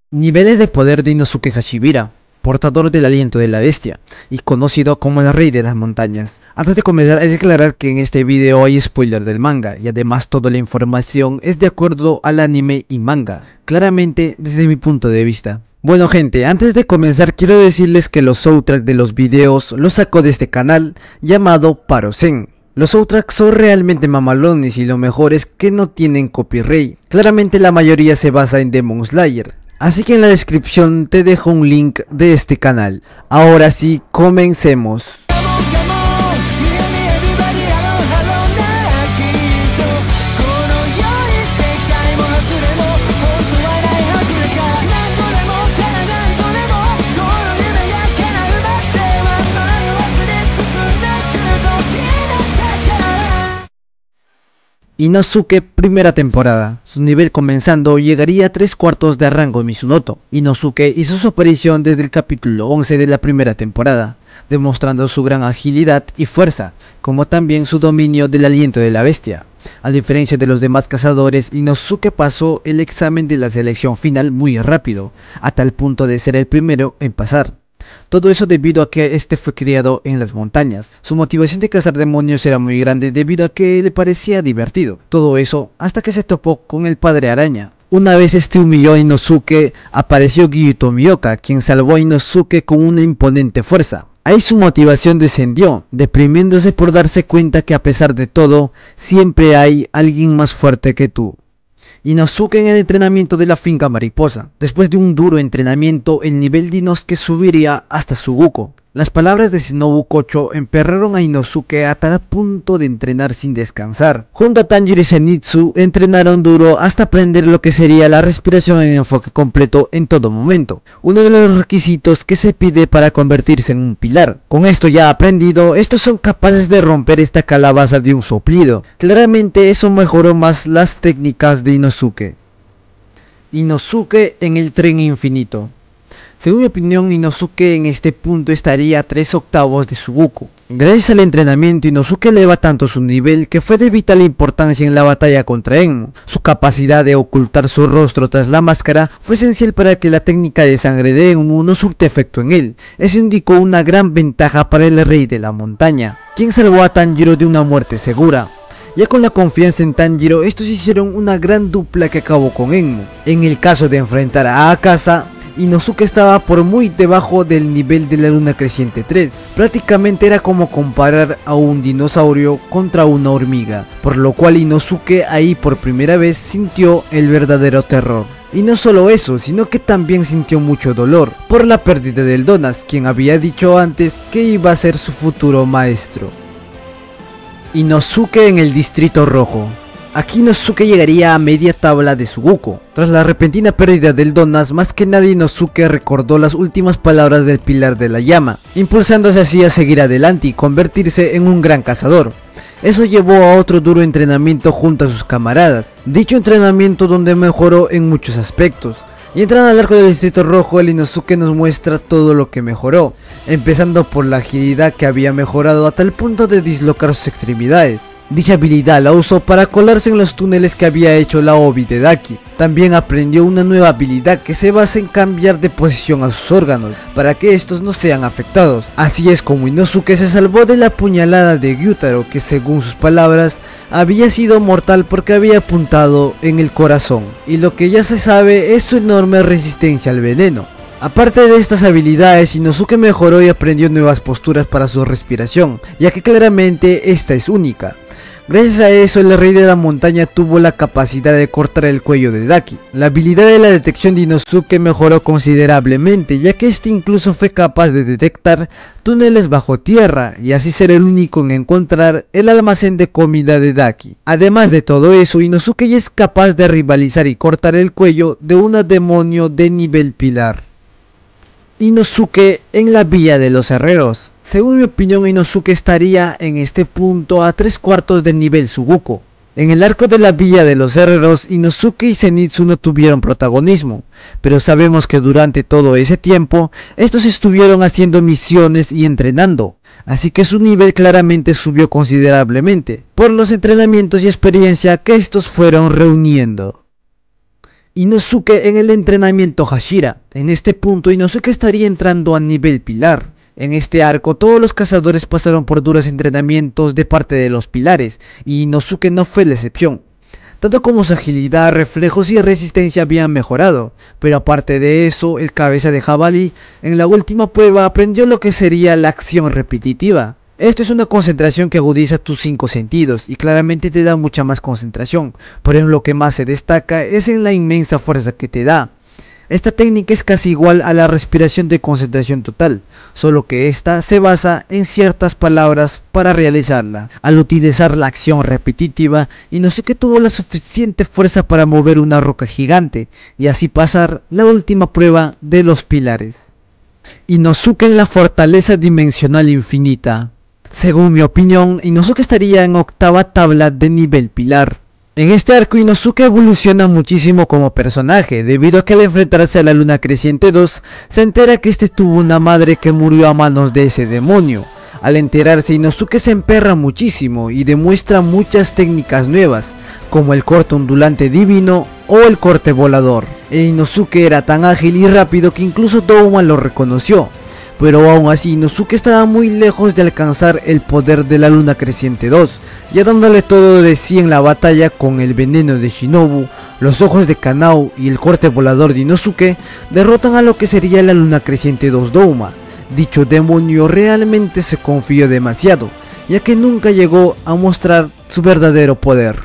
Niveles de poder de Inosuke Hashibira, portador del aliento de la bestia, y conocido como el rey de las montañas. Antes de comenzar hay que aclarar que en este video hay spoiler del manga, y además toda la información es de acuerdo al anime y manga, claramente desde mi punto de vista. Bueno gente, antes de comenzar quiero decirles que los soundtracks de los videos los saco de este canal llamado Parosen. Los soundtracks son realmente mamalones y lo mejor es que no tienen copyright. Claramente la mayoría se basa en Demon Slayer. Así que en la descripción te dejo un link de este canal. Ahora sí, comencemos. Inosuke primera temporada. Su nivel comenzando llegaría a 3/4 de rango Mizunoto. Inosuke hizo su aparición desde el capítulo 11 de la primera temporada, demostrando su gran agilidad y fuerza, como también su dominio del aliento de la bestia. A diferencia de los demás cazadores, Inosuke pasó el examen de la selección final muy rápido, a tal punto de ser el primero en pasar. Todo eso debido a que este fue criado en las montañas. Su motivación de cazar demonios era muy grande debido a que le parecía divertido. Todo eso hasta que se topó con el padre araña. Una vez este humilló a Inosuke, apareció Gyuto Mioka, quien salvó a Inosuke con una imponente fuerza. Ahí su motivación descendió, deprimiéndose por darse cuenta que a pesar de todo, siempre hay alguien más fuerte que tú. Inosuke en el entrenamiento de la finca mariposa. Después de un duro entrenamiento, el nivel de Inosuke subiría hasta Suguko. Las palabras de Shinobu Kocho emperraron a Inosuke a tal punto de entrenar sin descansar. Junto a Tanjiro y Zenitsu entrenaron duro hasta aprender lo que sería la respiración en enfoque completo en todo momento, uno de los requisitos que se pide para convertirse en un pilar. Con esto ya aprendido, estos son capaces de romper esta calabaza de un soplido. Claramente eso mejoró más las técnicas de Inosuke. Inosuke en el tren infinito. Según mi opinión, Inosuke en este punto estaría a 3/8 de Suguko. Gracias al entrenamiento, Inosuke eleva tanto su nivel que fue de vital importancia en la batalla contra Enmu. Su capacidad de ocultar su rostro tras la máscara fue esencial para que la técnica de sangre de Enmu no surte efecto en él. Eso indicó una gran ventaja para el rey de la montaña, quien salvó a Tanjiro de una muerte segura. Ya con la confianza en Tanjiro, estos hicieron una gran dupla que acabó con Enmu. En el caso de enfrentar a Akasa, Inosuke estaba por muy debajo del nivel de la luna creciente 3, prácticamente era como comparar a un dinosaurio contra una hormiga, por lo cual Inosuke ahí por primera vez sintió el verdadero terror. Y no solo eso, sino que también sintió mucho dolor por la pérdida del Donas, quien había dicho antes que iba a ser su futuro maestro. Inosuke en el Distrito Rojo. Aquí Inosuke llegaría a media tabla de Suguko. Tras la repentina pérdida del Donas, más que nadie Inosuke recordó las últimas palabras del Pilar de la Llama, impulsándose así a seguir adelante y convertirse en un gran cazador. Eso llevó a otro duro entrenamiento junto a sus camaradas, dicho entrenamiento donde mejoró en muchos aspectos. Y entrando al arco del Distrito Rojo, el Inosuke nos muestra todo lo que mejoró, empezando por la agilidad que había mejorado a tal punto de dislocar sus extremidades. Dicha habilidad la usó para colarse en los túneles que había hecho la Obi de Daki. También aprendió una nueva habilidad que se basa en cambiar de posición a sus órganos, para que estos no sean afectados. Así es como Inosuke se salvó de la puñalada de Gyutaro, que según sus palabras, había sido mortal porque había apuntado en el corazón. Y lo que ya se sabe es su enorme resistencia al veneno. Aparte de estas habilidades, Inosuke mejoró y aprendió nuevas posturas para su respiración, ya que claramente esta es única. Gracias a eso, el rey de la montaña tuvo la capacidad de cortar el cuello de Daki. La habilidad de la detección de Inosuke mejoró considerablemente, ya que este incluso fue capaz de detectar túneles bajo tierra y así ser el único en encontrar el almacén de comida de Daki. Además de todo eso, Inosuke ya es capaz de rivalizar y cortar el cuello de un demonio de nivel pilar. Inosuke en la Villa de los Herreros. Según mi opinión, Inosuke estaría en este punto a 3/4 del nivel Suguko. En el arco de la Villa de los Herreros, Inosuke y Zenitsu no tuvieron protagonismo, pero sabemos que durante todo ese tiempo, estos estuvieron haciendo misiones y entrenando, así que su nivel claramente subió considerablemente, por los entrenamientos y experiencia que estos fueron reuniendo. Inosuke en el entrenamiento Hashira. En este punto Inosuke estaría entrando a nivel pilar. En este arco todos los cazadores pasaron por duros entrenamientos de parte de los pilares, y Inosuke no fue la excepción. Tanto como su agilidad, reflejos y resistencia habían mejorado, pero aparte de eso, el cabeza de jabalí en la última prueba aprendió lo que sería la acción repetitiva. Esto es una concentración que agudiza tus 5 sentidos y claramente te da mucha más concentración, pero en lo que más se destaca es en la inmensa fuerza que te da. Esta técnica es casi igual a la respiración de concentración total, solo que esta se basa en ciertas palabras para realizarla. Al utilizar la acción repetitiva, Inosuke tuvo la suficiente fuerza para mover una roca gigante y así pasar la última prueba de los pilares. Inosuke en la fortaleza dimensional infinita. Según mi opinión, Inosuke estaría en octava tabla de nivel pilar. En este arco Inosuke evoluciona muchísimo como personaje, debido a que al enfrentarse a la Luna Creciente 2, se entera que este tuvo una madre que murió a manos de ese demonio. Al enterarse, Inosuke se emperra muchísimo y demuestra muchas técnicas nuevas, como el corte ondulante divino o el corte volador. Inosuke era tan ágil y rápido que incluso Douma lo reconoció. Pero aún así Inosuke estaba muy lejos de alcanzar el poder de la Luna Creciente 2, ya dándole todo de sí en la batalla con el veneno de Shinobu, los ojos de Kanao y el corte volador de Inosuke derrotan a lo que sería la Luna Creciente 2 Douma. Dicho demonio realmente se confió demasiado, ya que nunca llegó a mostrar su verdadero poder.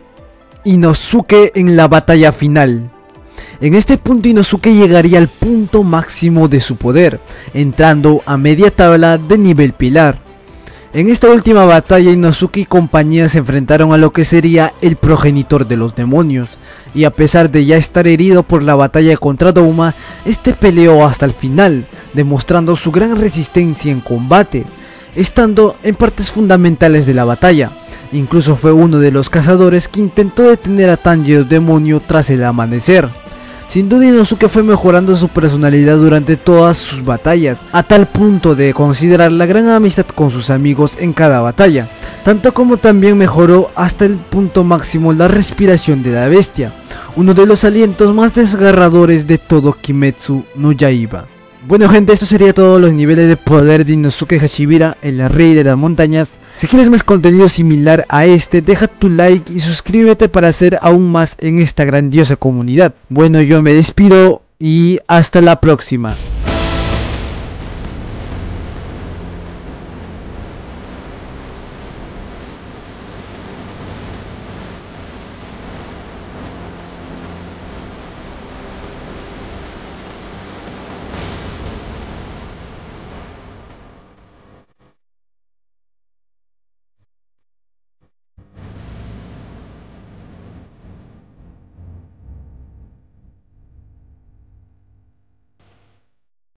Inosuke en la batalla final. En este punto Inosuke llegaría al punto máximo de su poder, entrando a media tabla de nivel pilar. En esta última batalla Inosuke y compañía se enfrentaron a lo que sería el progenitor de los demonios, y a pesar de ya estar herido por la batalla contra Douma, este peleó hasta el final, demostrando su gran resistencia en combate, estando en partes fundamentales de la batalla. Incluso fue uno de los cazadores que intentó detener a Tanjiro demonio tras el amanecer. Sin duda Inosuke fue mejorando su personalidad durante todas sus batallas, a tal punto de considerar la gran amistad con sus amigos en cada batalla, tanto como también mejoró hasta el punto máximo la respiración de la bestia, uno de los alientos más desgarradores de todo Kimetsu no Yaiba. Bueno gente, esto sería todos los niveles de poder de Inosuke Hashibira, el rey de las montañas. Si quieres más contenido similar a este, deja tu like y suscríbete para hacer aún más en esta grandiosa comunidad. Bueno, yo me despido y hasta la próxima.